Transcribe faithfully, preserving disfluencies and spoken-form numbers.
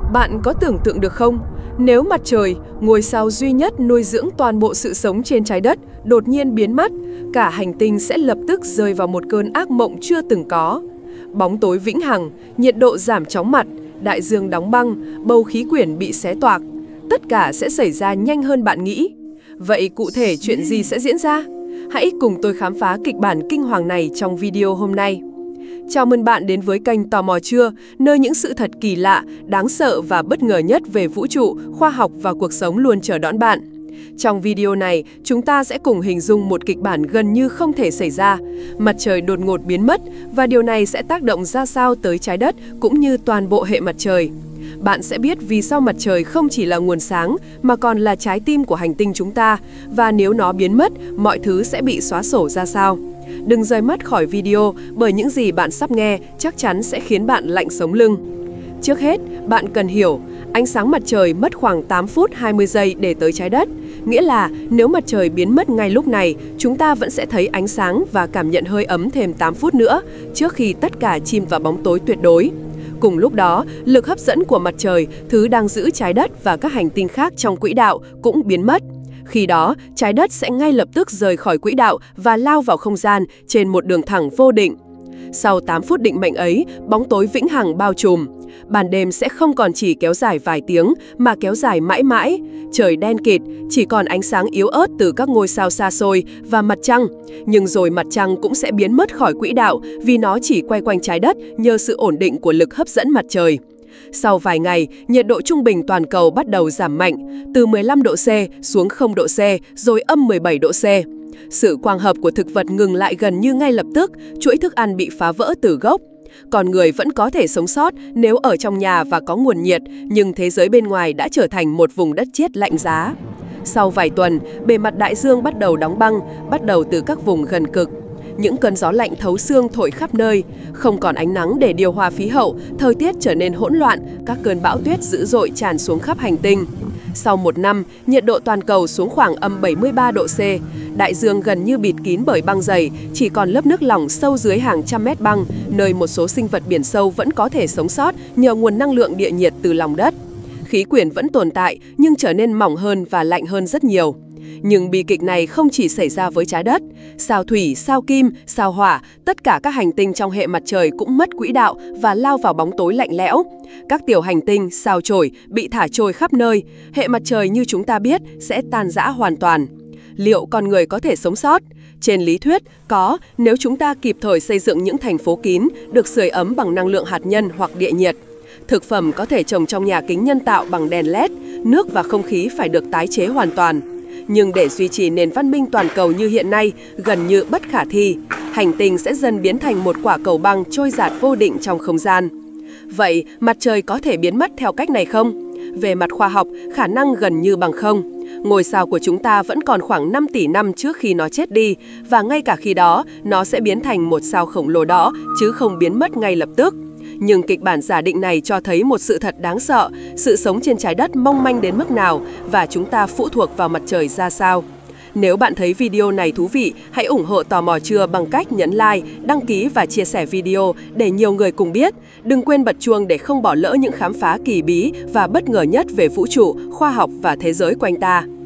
Bạn có tưởng tượng được không? Nếu mặt trời, ngôi sao duy nhất nuôi dưỡng toàn bộ sự sống trên trái đất, đột nhiên biến mất, cả hành tinh sẽ lập tức rơi vào một cơn ác mộng chưa từng có. Bóng tối vĩnh hằng, nhiệt độ giảm chóng mặt, đại dương đóng băng, bầu khí quyển bị xé toạc. Tất cả sẽ xảy ra nhanh hơn bạn nghĩ. Vậy cụ thể chuyện gì sẽ diễn ra? Hãy cùng tôi khám phá kịch bản kinh hoàng này trong video hôm nay. Chào mừng bạn đến với kênh Tò mò chưa, nơi những sự thật kỳ lạ, đáng sợ và bất ngờ nhất về vũ trụ, khoa học và cuộc sống luôn chờ đón bạn. Trong video này, chúng ta sẽ cùng hình dung một kịch bản gần như không thể xảy ra. Mặt trời đột ngột biến mất và điều này sẽ tác động ra sao tới trái đất cũng như toàn bộ hệ mặt trời. Bạn sẽ biết vì sao mặt trời không chỉ là nguồn sáng mà còn là trái tim của hành tinh chúng ta, và nếu nó biến mất, mọi thứ sẽ bị xóa sổ ra sao. Đừng rời mắt khỏi video bởi những gì bạn sắp nghe chắc chắn sẽ khiến bạn lạnh sống lưng. Trước hết, bạn cần hiểu, ánh sáng mặt trời mất khoảng tám phút hai mươi giây để tới trái đất. Nghĩa là nếu mặt trời biến mất ngay lúc này, chúng ta vẫn sẽ thấy ánh sáng và cảm nhận hơi ấm thêm tám phút nữa, trước khi tất cả chìm vào bóng tối tuyệt đối. Cùng lúc đó, lực hấp dẫn của mặt trời, thứ đang giữ trái đất và các hành tinh khác trong quỹ đạo, cũng biến mất. Khi đó, trái đất sẽ ngay lập tức rời khỏi quỹ đạo và lao vào không gian trên một đường thẳng vô định. Sau tám phút định mệnh ấy, bóng tối vĩnh hằng bao trùm. Ban đêm sẽ không còn chỉ kéo dài vài tiếng mà kéo dài mãi mãi. Trời đen kịt, chỉ còn ánh sáng yếu ớt từ các ngôi sao xa xôi và mặt trăng. Nhưng rồi mặt trăng cũng sẽ biến mất khỏi quỹ đạo vì nó chỉ quay quanh trái đất nhờ sự ổn định của lực hấp dẫn mặt trời. Sau vài ngày, nhiệt độ trung bình toàn cầu bắt đầu giảm mạnh, từ mười lăm độ C xuống không độ C, rồi âm mười bảy độ C. Sự quang hợp của thực vật ngừng lại gần như ngay lập tức, chuỗi thức ăn bị phá vỡ từ gốc. Con người vẫn có thể sống sót nếu ở trong nhà và có nguồn nhiệt, nhưng thế giới bên ngoài đã trở thành một vùng đất chết lạnh giá. Sau vài tuần, bề mặt đại dương bắt đầu đóng băng, bắt đầu từ các vùng gần cực. Những cơn gió lạnh thấu xương thổi khắp nơi, không còn ánh nắng để điều hòa khí hậu, thời tiết trở nên hỗn loạn, các cơn bão tuyết dữ dội tràn xuống khắp hành tinh. Sau một năm, nhiệt độ toàn cầu xuống khoảng âm bảy mươi ba độ C, đại dương gần như bịt kín bởi băng dày, chỉ còn lớp nước lỏng sâu dưới hàng trăm mét băng, nơi một số sinh vật biển sâu vẫn có thể sống sót nhờ nguồn năng lượng địa nhiệt từ lòng đất. Khí quyển vẫn tồn tại nhưng trở nên mỏng hơn và lạnh hơn rất nhiều. Nhưng bi kịch này không chỉ xảy ra với trái đất. Sao thủy, sao kim, sao hỏa, tất cả các hành tinh trong hệ mặt trời cũng mất quỹ đạo và lao vào bóng tối lạnh lẽo. Các tiểu hành tinh, sao chổi bị thả trôi khắp nơi. Hệ mặt trời như chúng ta biết sẽ tan rã hoàn toàn. Liệu con người có thể sống sót? Trên lý thuyết, có, nếu chúng ta kịp thời xây dựng những thành phố kín, được sưởi ấm bằng năng lượng hạt nhân hoặc địa nhiệt. Thực phẩm có thể trồng trong nhà kính nhân tạo bằng đèn led, nước và không khí phải được tái chế hoàn toàn. Nhưng để duy trì nền văn minh toàn cầu như hiện nay, gần như bất khả thi. Hành tinh sẽ dần biến thành một quả cầu băng trôi dạt vô định trong không gian. Vậy, mặt trời có thể biến mất theo cách này không? Về mặt khoa học, khả năng gần như bằng không. Ngôi sao của chúng ta vẫn còn khoảng năm tỷ năm trước khi nó chết đi, và ngay cả khi đó, nó sẽ biến thành một sao khổng lồ đỏ, chứ không biến mất ngay lập tức. Nhưng kịch bản giả định này cho thấy một sự thật đáng sợ, sự sống trên trái đất mong manh đến mức nào và chúng ta phụ thuộc vào mặt trời ra sao. Nếu bạn thấy video này thú vị, hãy ủng hộ Tò mò chưa bằng cách nhấn like, đăng ký và chia sẻ video để nhiều người cùng biết. Đừng quên bật chuông để không bỏ lỡ những khám phá kỳ bí và bất ngờ nhất về vũ trụ, khoa học và thế giới quanh ta.